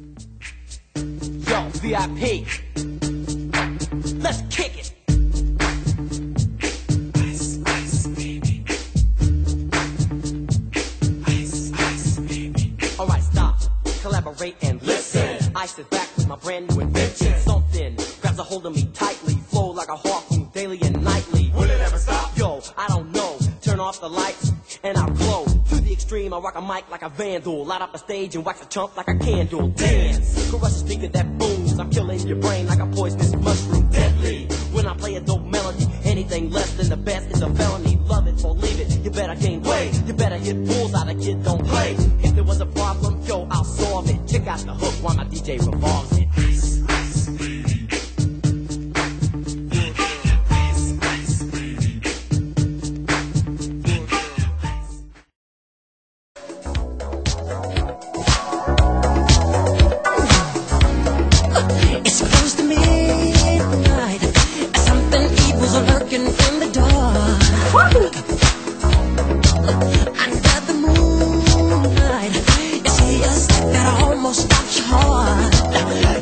Yo, VIP, let's kick it. Ice, ice, baby. Ice, ice, baby. Alright, stop, collaborate and listen. Ice is back with my brand new invention. Something grabs a hold of me tightly, flow like a harpoon daily and nightly. Will it ever stop? Yo, I don't know. Turn off the lights and I'll glow. To the extreme, I rock a mic like a vandal. Light up a stage and wax a chump like a candle. Dance, crush a speaker that booms. I'm killing your brain like a poisonous mushroom. Deadly, when I play a dope melody. Anything less than the best is a felony. Love it or leave it, you better gain weight. You better hit bulls out, a kid don't play. If there was a problem, yo, I'll solve it. Check out the hook while my DJ revolves it. Ice, ice, baby. It's close to midnight. Something evil's lurking in the dark. Under the moonlight, you see a step that almost stops your heart.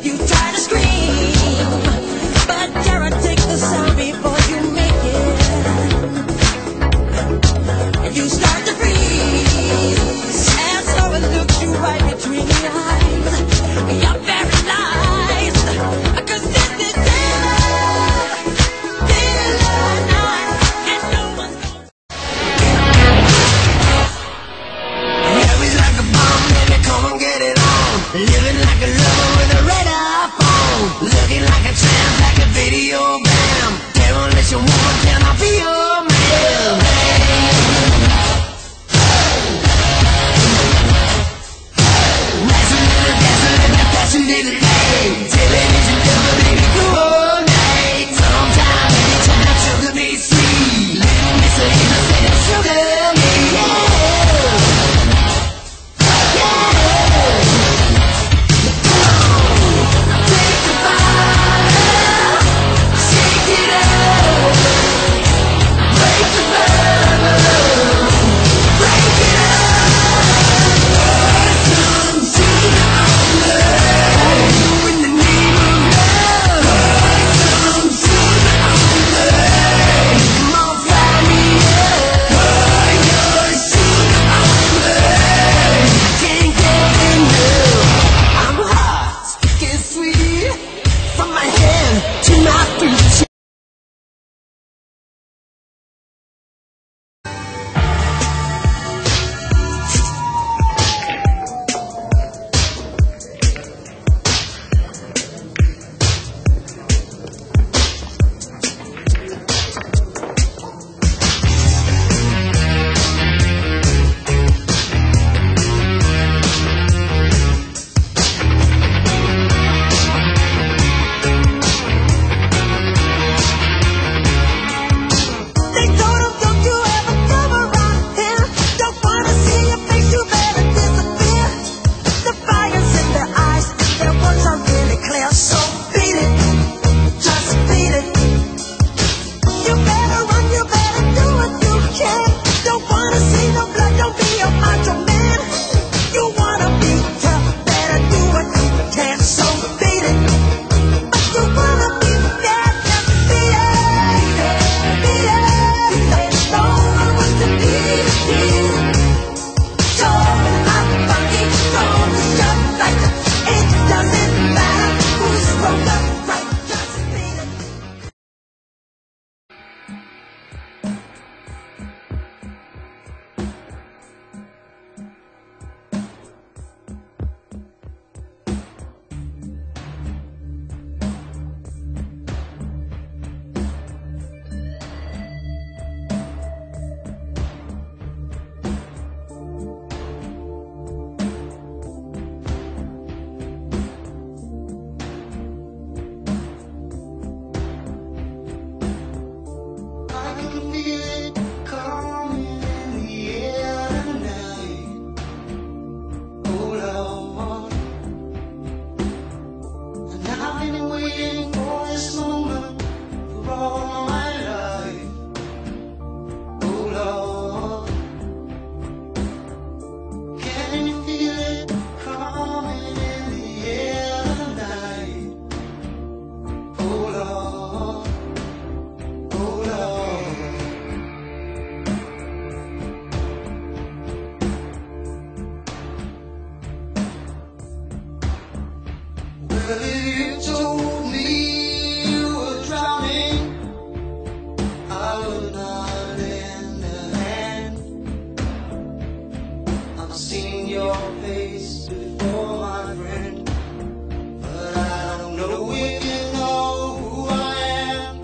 Well, if you told me you were drowning, I would not lend a hand. I've seen your face before, my friend, but I don't know if you know who I am.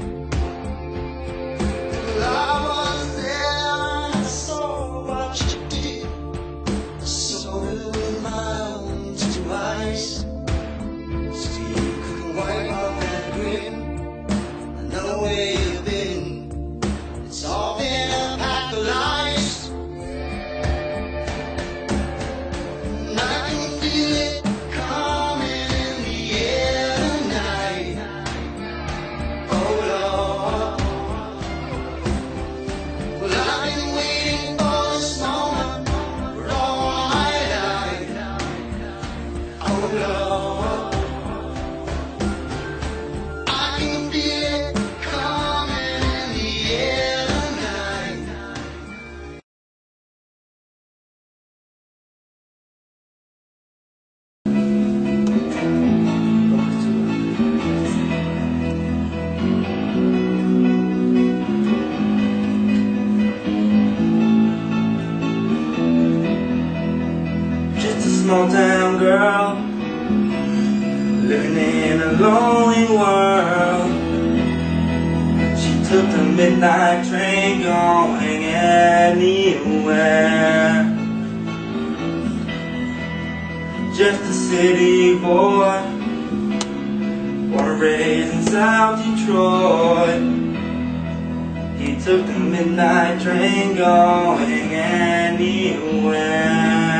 Well, I was there and I saw what you did. I saw it with my own two eyes. Still couldn't wipe off that grin. I know where you've been. It's all been a pack of lies. And I can feel it coming in the air tonight. Oh Lord. Well, I've been waiting for this moment for all my life. Oh Lord. I can feel it coming in the air tonight. Just a small town girl living in a lonely world. She took the midnight train going anywhere. Just a city boy, born and raised in South Detroit. He took the midnight train going anywhere.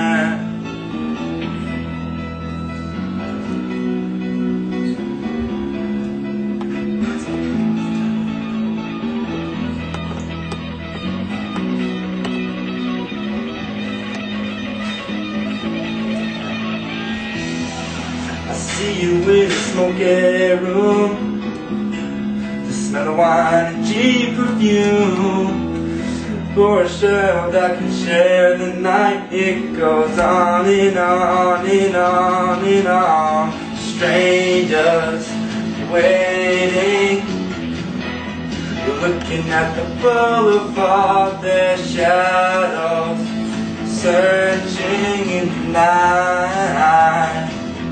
I see you in a smoky room, the smell of wine and cheap perfume. For a shell that can share the night, it goes on and on and on and on. Strangers waiting, you're looking at the boulevard, their shadows searching in the night.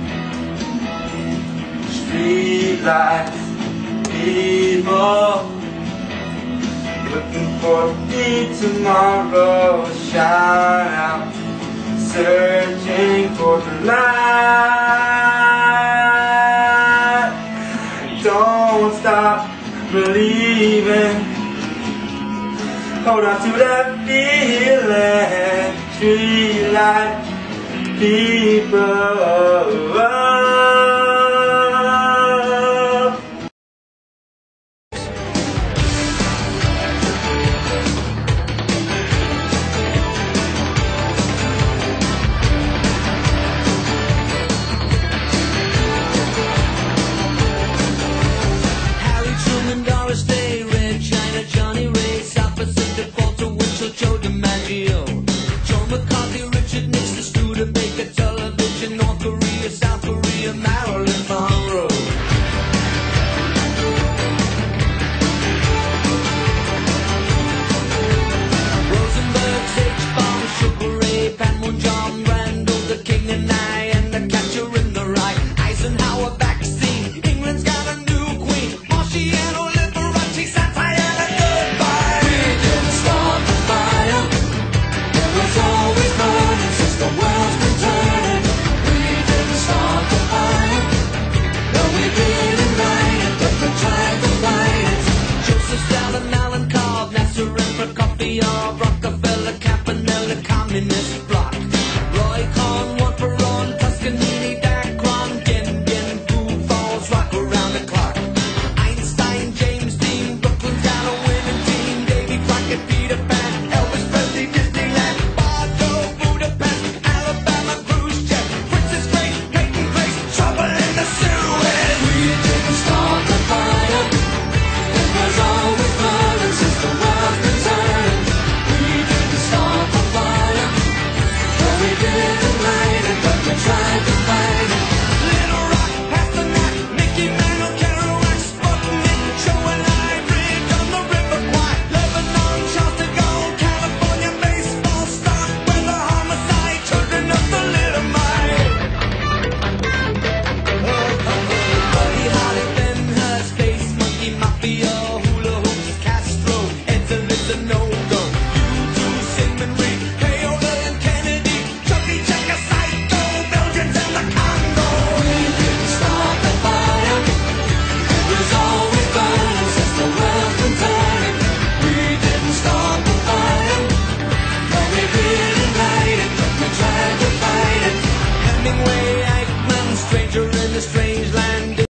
Street lights, people looking for the tomorrow, shine out, searching for the light. Don't stop believing, hold on to that feeling. Street light, people. South Korea, Maryland.